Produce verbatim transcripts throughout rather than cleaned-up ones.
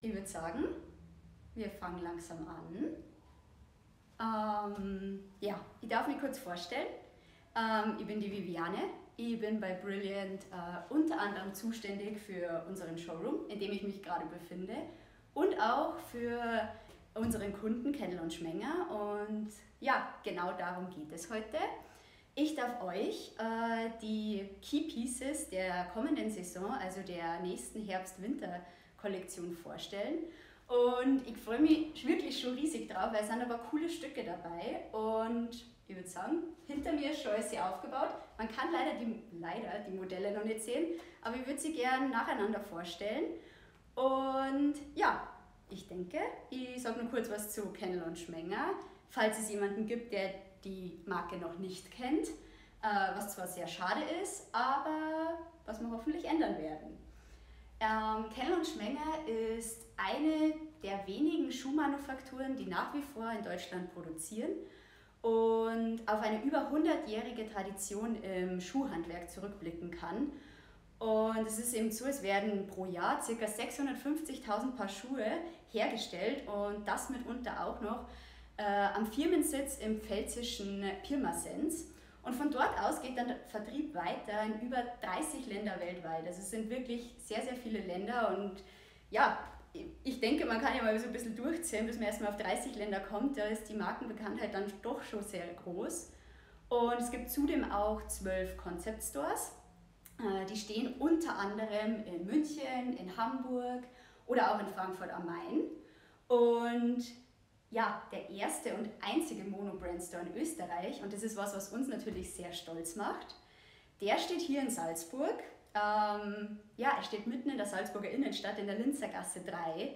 Ich würde sagen, wir fangen langsam an. Ähm, ja, ich darf mich kurz vorstellen. Ähm, ich bin die Viviane. Ich bin bei Brilliant äh, unter anderem zuständig für unseren Showroom, in dem ich mich gerade befinde, und auch für unseren Kunden Kendall und Schmenger. Und ja, genau darum geht es heute. Ich darf euch äh, die Key Pieces der kommenden Saison, also der nächsten Herbst-Winter-Kollektion vorstellen. Und ich freue mich wirklich schon riesig drauf, weil es sind aber coole Stücke dabei. Und ich würde sagen, hinter mir ist schon alles sehr aufgebaut. Man kann leider die, leider die Modelle noch nicht sehen, aber ich würde sie gerne nacheinander vorstellen. Und ja, ich denke, ich sage nur kurz was zu Kendall und Schmenger, falls es jemanden gibt, der die Marke noch nicht kennt, äh, was zwar sehr schade ist, aber was wir hoffentlich ändern werden. Ähm, Kendall und Schmenger ist eine der wenigen Schuhmanufakturen, die nach wie vor in Deutschland produzieren und auf eine über hundertjährige Tradition im Schuhhandwerk zurückblicken kann. Und es ist eben so, es werden pro Jahr ca. sechshundertfünfzigtausend Paar Schuhe hergestellt und das mitunter auch noch äh, am Firmensitz im pfälzischen Pirmasens. Und von dort aus geht dann der Vertrieb weiter in über dreißig Länder weltweit. Also es sind wirklich sehr, sehr viele Länder und ja, ich denke, man kann ja mal so ein bisschen durchzählen, bis man erstmal auf dreißig Länder kommt. Da ist die Markenbekanntheit dann doch schon sehr groß. Und es gibt zudem auch zwölf Concept Stores. Die stehen unter anderem in München, in Hamburg oder auch in Frankfurt am Main. Und ja, der erste und einzige Mono-Brand-Store in Österreich, und das ist was, was uns natürlich sehr stolz macht, der steht hier in Salzburg. Ähm, ja, er steht mitten in der Salzburger Innenstadt in der Linzergasse drei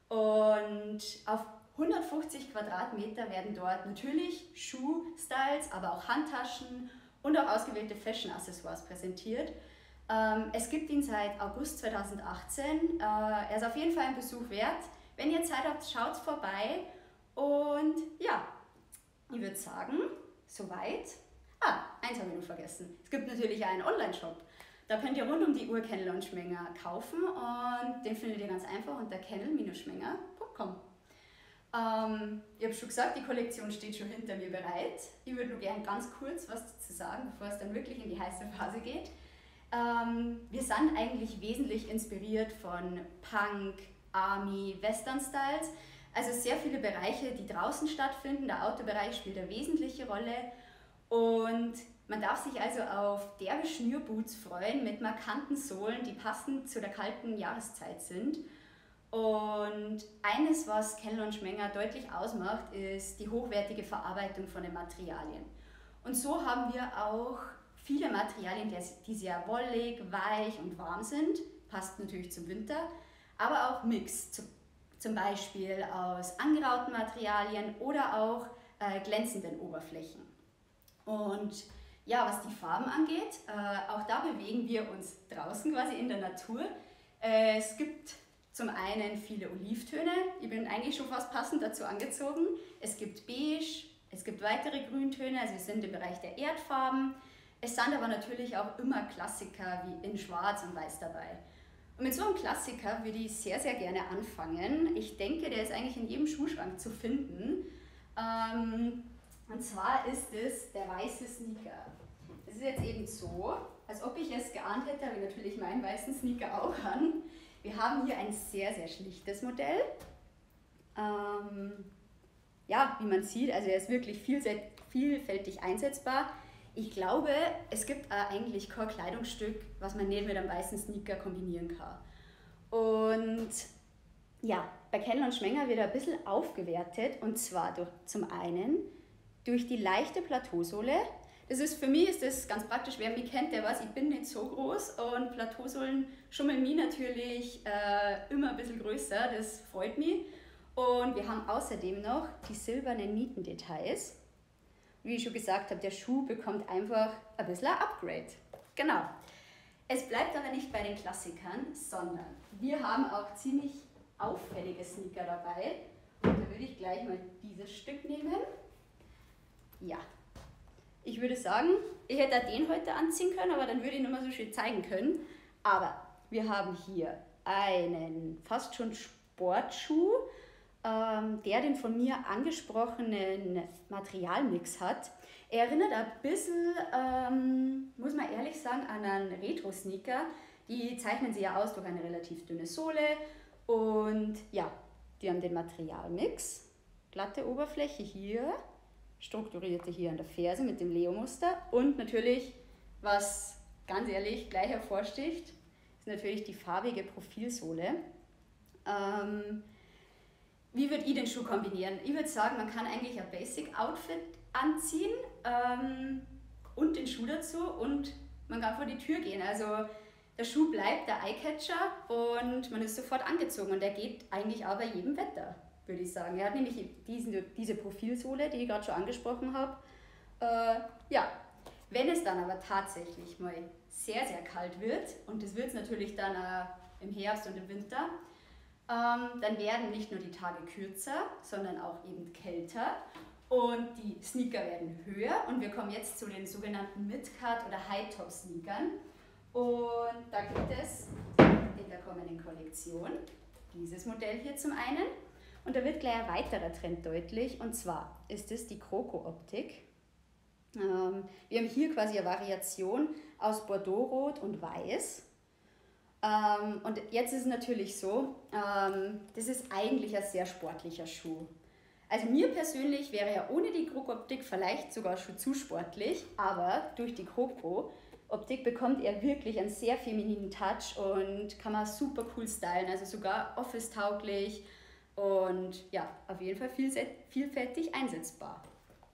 und auf hundertfünfzig Quadratmeter werden dort natürlich Schuhstyles, aber auch Handtaschen und auch ausgewählte Fashion-Accessoires präsentiert. Ähm, es gibt ihn seit August zweitausendachtzehn. Äh, er ist auf jeden Fall ein Besuch wert. Wenn ihr Zeit habt, schaut vorbei. Und ja, ich würde sagen, soweit. Ah, eins habe ich noch vergessen. Es gibt natürlich einen Online-Shop. Da könnt ihr rund um die Uhr Kendall und Schmenger kaufen und den findet ihr ganz einfach unter kendall Schmenger punkt com. Ähm, ich habe schon gesagt, die Kollektion steht schon hinter mir bereit. Ich würde nur gerne ganz kurz was dazu sagen, bevor es dann wirklich in die heiße Phase geht. Ähm, wir sind eigentlich wesentlich inspiriert von Punk, Army, Western Styles. Also sehr viele Bereiche, die draußen stattfinden. Der Outdoor-Bereich spielt eine wesentliche Rolle. Und man darf sich also auf derbe Schnürboots freuen mit markanten Sohlen, die passend zu der kalten Jahreszeit sind. Und eines, was Kendall und Schmenger deutlich ausmacht, ist die hochwertige Verarbeitung von den Materialien. Und so haben wir auch viele Materialien, die sehr wollig, weich und warm sind, passt natürlich zum Winter, aber auch Mix, zum Beispiel aus angerauten Materialien oder auch äh, glänzenden Oberflächen. Und ja, was die Farben angeht, äh, auch da bewegen wir uns draußen quasi in der Natur. Äh, es gibt zum einen viele Olivtöne, ich bin eigentlich schon fast passend dazu angezogen. Es gibt Beige, es gibt weitere Grüntöne, also wir sind im Bereich der Erdfarben. Es sind aber natürlich auch immer Klassiker wie in Schwarz und Weiß dabei. Und mit so einem Klassiker würde ich sehr, sehr gerne anfangen. Ich denke, der ist eigentlich in jedem Schuhschrank zu finden. Ähm, und zwar ist es der weiße Sneaker. Es ist jetzt eben so, als ob ich es geahnt hätte, habe ich natürlich meinen weißen Sneaker auch an. Wir haben hier ein sehr, sehr schlichtes Modell. Ähm, ja, wie man sieht, also er ist wirklich vielfältig einsetzbar. Ich glaube, es gibt eigentlich kein Kleidungsstück, was man nicht mit einem weißen Sneaker kombinieren kann. Und ja, bei Kendall und Schmenger wird er ein bisschen aufgewertet, und zwar durch, zum einen durch die leichte Plateausohle. Das ist, für mich ist das ganz praktisch, wer mich kennt, der weiß, ich bin nicht so groß und Plateausohlen schummeln mich natürlich äh, immer ein bisschen größer, das freut mich. Und wir haben außerdem noch die silbernen Nietendetails. Wie ich schon gesagt habe, der Schuh bekommt einfach ein bisschen ein Upgrade. Genau. Es bleibt aber nicht bei den Klassikern, sondern wir haben auch ziemlich auffällige Sneaker dabei. Und da würde ich gleich mal dieses Stück nehmen. Ja. Ich würde sagen, ich hätte auch den heute anziehen können, aber dann würde ich nicht mehr so schön zeigen können. Aber wir haben hier einen fast schon Sportschuh, ähm, der den von mir angesprochenen Materialmix hat. Er erinnert ein bisschen, ähm, muss man ehrlich sagen, an einen Retro-Sneaker. Die zeichnen sie ja aus durch eine relativ dünne Sohle und ja, die haben den Materialmix. Glatte Oberfläche hier, strukturierte hier an der Ferse mit dem Leo-Muster und natürlich, was ganz ehrlich gleich hervorsticht, ist natürlich die farbige Profilsohle. Ähm, wie würde ich den Schuh kombinieren? Ich würde sagen, man kann eigentlich ein Basic-Outfit anziehen ähm, und den Schuh dazu und man kann vor die Tür gehen. Also der Schuh bleibt der Eyecatcher und man ist sofort angezogen und der geht eigentlich auch bei jedem Wetter, würde ich sagen. Er hat nämlich diesen, diese Profilsohle, die ich gerade schon angesprochen habe. Äh, ja, wenn es dann aber tatsächlich mal sehr, sehr kalt wird, und das wird es natürlich dann äh, im Herbst und im Winter, ähm, dann werden nicht nur die Tage kürzer, sondern auch eben kälter und die Sneaker werden höher und wir kommen jetzt zu den sogenannten Mid-Cut oder High-Top-Sneakern. Und da gibt es in der kommenden Kollektion dieses Modell hier zum einen. Und da wird gleich ein weiterer Trend deutlich, und zwar ist es die Kroko-Optik. Ähm, wir haben hier quasi eine Variation aus Bordeaux-Rot und Weiß. Ähm, und jetzt ist es natürlich so, ähm, das ist eigentlich ein sehr sportlicher Schuh. Also mir persönlich wäre er ohne die Kroko-Optik vielleicht sogar schon zu sportlich, aber durch die Kroko Optik bekommt er wirklich einen sehr femininen Touch und kann man super cool stylen, also sogar office-tauglich und ja, auf jeden Fall vielfältig einsetzbar.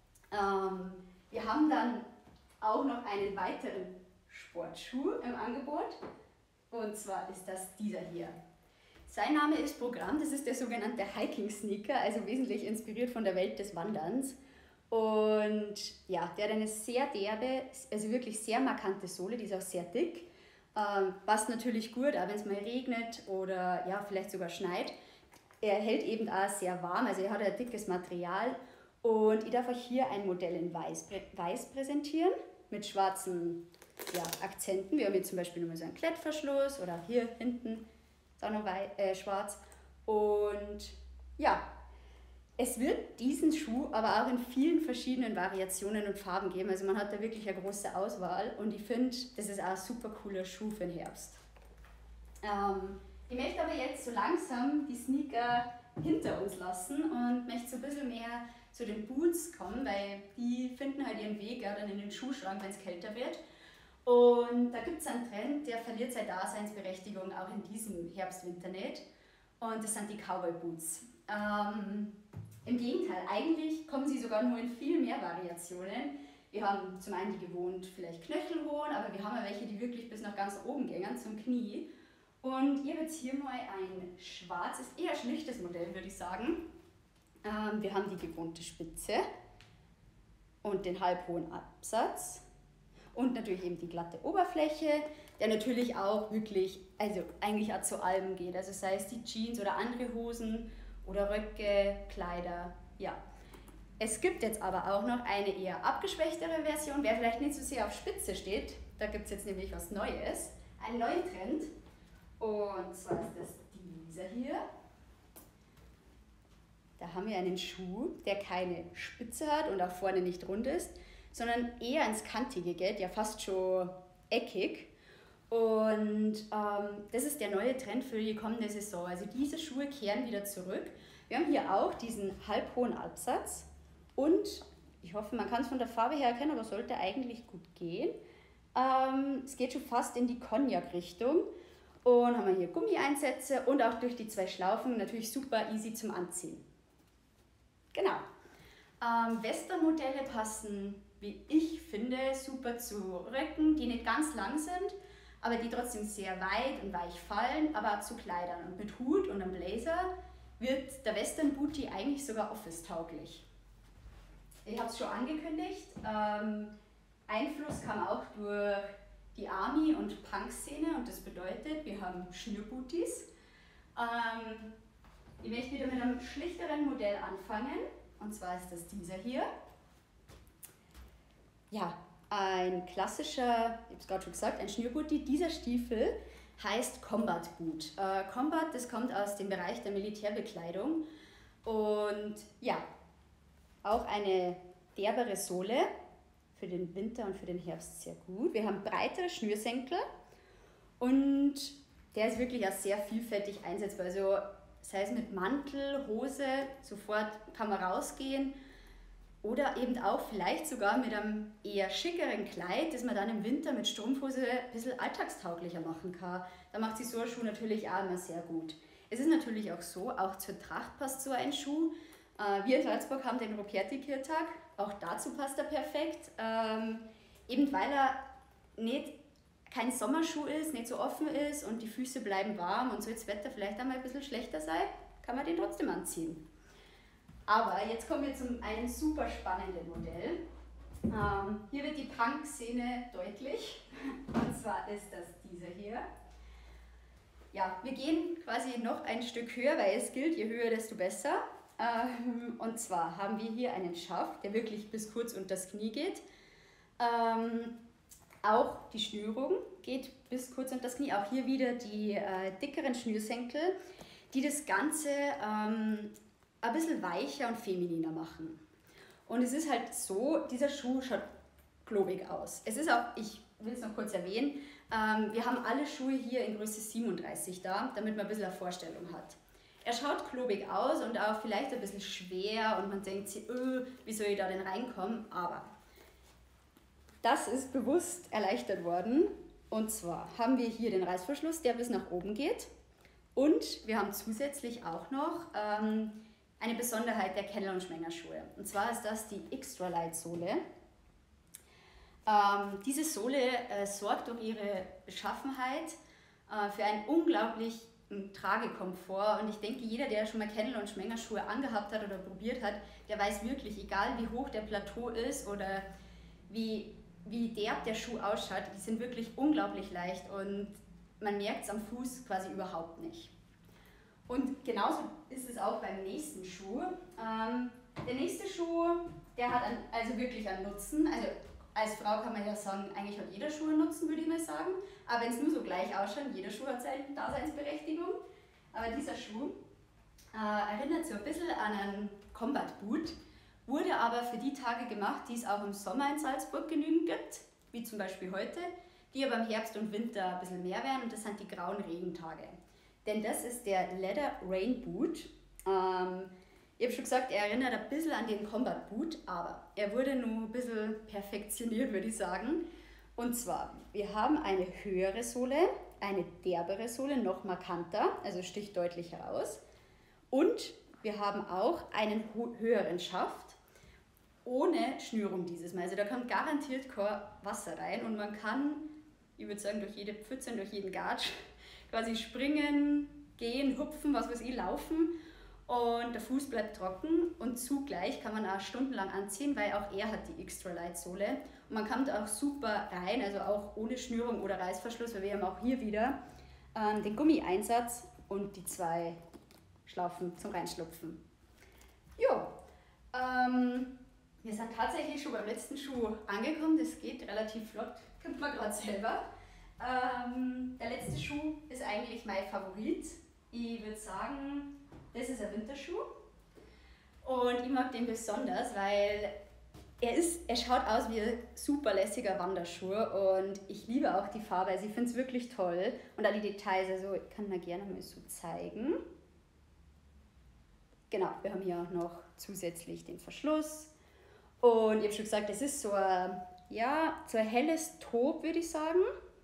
Ähm, wir haben dann auch noch einen weiteren Sportschuh im Angebot und zwar ist das dieser hier. Sein Name ist Programm, das ist der sogenannte Hiking-Sneaker, also wesentlich inspiriert von der Welt des Wanderns. Und ja, der hat eine sehr derbe, also wirklich sehr markante Sohle, die ist auch sehr dick. Ähm, passt natürlich gut, auch wenn es mal regnet oder ja, vielleicht sogar schneit. Er hält eben auch sehr warm, also er hat ein dickes Material. Und ich darf euch hier ein Modell in Weiß, Weiß präsentieren mit schwarzen ja, Akzenten. Wir haben hier zum Beispiel nochmal so einen Klettverschluss oder hier hinten ist auch noch wei- äh, schwarz. Und ja, es wird diesen Schuh aber auch in vielen verschiedenen Variationen und Farben geben. Also man hat da wirklich eine große Auswahl und ich finde, das ist auch ein super cooler Schuh für den Herbst. Ähm, ich möchte aber jetzt so langsam die Sneaker hinter uns lassen und möchte so ein bisschen mehr zu den Boots kommen, weil die finden halt ihren Weg ja, dann in den Schuhschrank, wenn es kälter wird. Und da gibt es einen Trend, der verliert seine Daseinsberechtigung auch in diesem Herbst-Winter nicht. Und das sind die Cowboy Boots. Ähm, Im Gegenteil, eigentlich kommen sie sogar nur in viel mehr Variationen. Wir haben zum einen die gewohnt vielleicht knöchelhohen, aber wir haben ja welche, die wirklich bis nach ganz oben gehen, zum Knie. Und ihr habt jetzt hier mal ein schwarzes, eher schlichtes Modell, würde ich sagen. Ähm, wir haben die gewohnte Spitze und den halbhohen Absatz und natürlich eben die glatte Oberfläche, der natürlich auch wirklich, also eigentlich auch zu allem geht. Also sei es die Jeans oder andere Hosen oder Röcke, Kleider, ja. Es gibt jetzt aber auch noch eine eher abgeschwächtere Version, wer vielleicht nicht so sehr auf Spitze steht, da gibt es jetzt nämlich was Neues, einen neuen Trend. Und zwar ist das dieser hier. Da haben wir einen Schuh, der keine Spitze hat und auch vorne nicht rund ist, sondern eher ins Kantige geht, ja fast schon eckig. Und ähm, das ist der neue Trend für die kommende Saison. Also diese Schuhe kehren wieder zurück. Wir haben hier auch diesen halbhohen Absatz und ich hoffe, man kann es von der Farbe her erkennen, aber sollte eigentlich gut gehen. Ähm, es geht schon fast in die Cognac-Richtung. Und haben wir hier Gummieinsätze und auch durch die zwei Schlaufen natürlich super easy zum Anziehen. Genau. Ähm, Western-Modelle passen, wie ich finde, super zu Röcken, die nicht ganz lang sind, aber die trotzdem sehr weit und weich fallen, aber auch zu Kleidern. Und mit Hut und einem Blazer wird der Western-Booty eigentlich sogar office-tauglich. Ich habe es schon angekündigt, ähm, Einfluss kam auch durch die Army- und Punk-Szene und das bedeutet, wir haben Schnürbooties. Ähm, ich möchte wieder mit einem schlichteren Modell anfangen und zwar ist das dieser hier. Ja, ein klassischer, ich habe es gerade schon gesagt, ein Schnürbooty. Dieser Stiefel heißt Combat Boot. Äh, Combat, das kommt aus dem Bereich der Militärbekleidung und ja, auch eine derbere Sohle, für den Winter und für den Herbst sehr gut. Wir haben breitere Schnürsenkel und der ist wirklich auch sehr vielfältig einsetzbar. Also sei es mit Mantel, Hose, sofort kann man rausgehen oder eben auch vielleicht sogar mit einem eher schickeren Kleid, das man dann im Winter mit Strumpfhose ein bisschen alltagstauglicher machen kann. Da macht sich so ein Schuh natürlich auch immer sehr gut. Es ist natürlich auch so, auch zur Tracht passt so ein Schuh. Wir in Salzburg haben den Ruperti-Kirtag, auch dazu passt er perfekt, ähm, eben weil er nicht kein Sommerschuh ist, nicht so offen ist und die Füße bleiben warm und so das Wetter vielleicht einmal ein bisschen schlechter sei, kann man den trotzdem anziehen. Aber jetzt kommen wir zum einem super spannenden Modell. Ähm, hier wird die Punk-Szene deutlich, und zwar ist das dieser hier. Ja, wir gehen quasi noch ein Stück höher, weil es gilt, je höher, desto besser. Ähm, und zwar haben wir hier einen Schaft, der wirklich bis kurz unter das Knie geht. Ähm, auch die Schnürung geht bis kurz unter das Knie. Auch hier wieder die äh, dickeren Schnürsenkel, die das Ganze ähm, ein bisschen weicher und femininer machen. Und es ist halt so, dieser Schuh schaut klobig aus. Es ist auch, ich will es noch kurz erwähnen, ähm, wir haben alle Schuhe hier in Größe siebenunddreißig da, damit man ein bisschen eine Vorstellung hat. Er schaut klobig aus und auch vielleicht ein bisschen schwer und man denkt sich, öh, wie soll ich da denn reinkommen? Aber das ist bewusst erleichtert worden. Und zwar haben wir hier den Reißverschluss, der bis nach oben geht. Und wir haben zusätzlich auch noch ähm, eine Besonderheit der Kennel- und Schmenger-Schuhe. Und zwar ist das die Extra Light Sohle. Ähm, diese Sohle äh, sorgt durch ihre Beschaffenheit äh, für einen unglaublich Tragekomfort und ich denke, jeder, der schon mal Kennel- und Schmenger-Schuhe angehabt hat oder probiert hat, der weiß wirklich, egal wie hoch der Plateau ist oder wie, wie derb der Schuh ausschaut, die sind wirklich unglaublich leicht und man merkt es am Fuß quasi überhaupt nicht. Und genauso ist es auch beim nächsten Schuh. Ähm, der nächste Schuh, der hat an, also wirklich einen Nutzen. Also als Frau kann man ja sagen, eigentlich hat jeder Schuh einen Nutzen, würde ich mal sagen. Aber wenn es nur so gleich ausschaut, jeder Schuh hat seine Daseinsberechtigung. Aber dieser Schuh äh, erinnert so ein bisschen an einen Combat Boot, wurde aber für die Tage gemacht, die es auch im Sommer in Salzburg genügend gibt, wie zum Beispiel heute, die aber im Herbst und Winter ein bisschen mehr werden und das sind die grauen Regentage. Denn das ist der Leather Rain Boot. Ähm, Ich habe schon gesagt, er erinnert ein bisschen an den Combat Boot, aber er wurde nur ein bisschen perfektioniert, würde ich sagen. Und zwar, wir haben eine höhere Sohle, eine derbere Sohle, noch markanter, also sticht deutlich heraus. Und wir haben auch einen höheren Schaft, ohne Schnürung dieses Mal. Also da kommt garantiert kein Wasser rein und man kann, ich würde sagen, durch jede Pfütze und durch jeden Gatsch quasi springen, gehen, hupfen, was weiß ich, laufen. Und der Fuß bleibt trocken und zugleich kann man auch stundenlang anziehen, weil auch er hat die Extra Light Sohle. Und man kommt auch super rein, also auch ohne Schnürung oder Reißverschluss, weil wir haben auch hier wieder ähm, den Gummieinsatz und die zwei Schlaufen zum Reinschlupfen. Jo, ähm, wir sind tatsächlich schon beim letzten Schuh angekommen, das geht relativ flott, kommt man gerade selber. Ähm, der letzte Schuh ist eigentlich mein Favorit. Ich würde sagen, das ist ein Winterschuh und ich mag den besonders, weil er, ist, er schaut aus wie ein super lässiger Wanderschuh und ich liebe auch die Farbe, also ich finde es wirklich toll und auch die Details, also ich kann mal gerne mal so zeigen. Genau, wir haben hier auch noch zusätzlich den Verschluss und ich habe schon gesagt, das ist so ein, ja, so ein helles Taupe, würde ich sagen,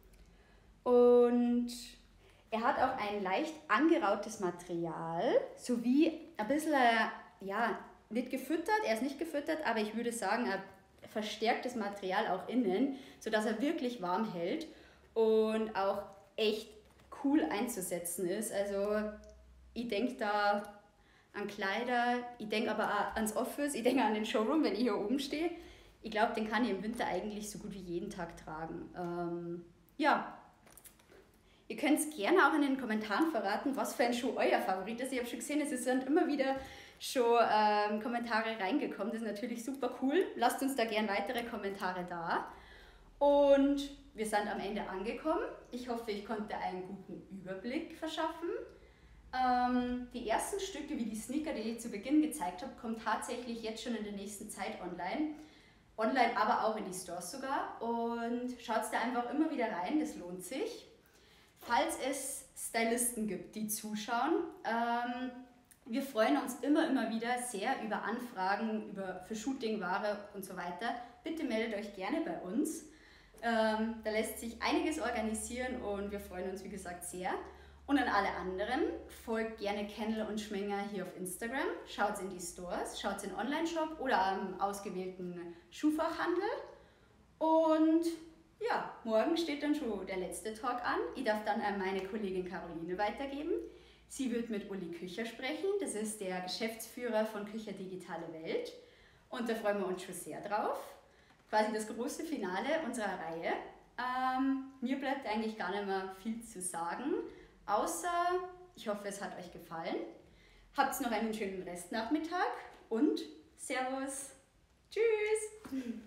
und er hat auch ein leicht angerautes Material, sowie ein bisschen, ja, nicht gefüttert, er ist nicht gefüttert, aber ich würde sagen, ein verstärktes Material auch innen, sodass er wirklich warm hält und auch echt cool einzusetzen ist. Also ich denke da an Kleider, ich denke aber auch ans Office, ich denke an den Showroom, wenn ich hier oben stehe. Ich glaube, den kann ich im Winter eigentlich so gut wie jeden Tag tragen. Ähm, ja. Ihr könnt es gerne auch in den Kommentaren verraten, was für ein Schuh euer Favorit ist. Ich habe schon gesehen, es sind immer wieder schon ähm, Kommentare reingekommen. Das ist natürlich super cool. Lasst uns da gerne weitere Kommentare da. Und wir sind am Ende angekommen. Ich hoffe, ich konnte einen guten Überblick verschaffen. Ähm, die ersten Stücke, wie die Sneaker, die ich zu Beginn gezeigt habe, kommen tatsächlich jetzt schon in der nächsten Zeit online. Online, aber auch in die Stores sogar. Und schaut da einfach immer wieder rein, das lohnt sich. Falls es Stylisten gibt, die zuschauen, ähm, wir freuen uns immer, immer wieder sehr über Anfragen, über, für Shootingware und so weiter. Bitte meldet euch gerne bei uns. Ähm, da lässt sich einiges organisieren und wir freuen uns, wie gesagt, sehr. Und an alle anderen, folgt gerne Kennel und Schmenger hier auf Instagram, schaut in die Stores, schaut in den Online-Shop oder am ausgewählten Schuhfachhandel. Und ja, morgen steht dann schon der letzte Talk an. Ich darf dann an meine Kollegin Caroline weitergeben. Sie wird mit Uli Kücher sprechen, das ist der Geschäftsführer von Kücher Digitale Welt. Und da freuen wir uns schon sehr drauf. Quasi das große Finale unserer Reihe. Ähm, mir bleibt eigentlich gar nicht mehr viel zu sagen. Außer, ich hoffe, es hat euch gefallen. Habt noch einen schönen Restnachmittag und Servus. Tschüss.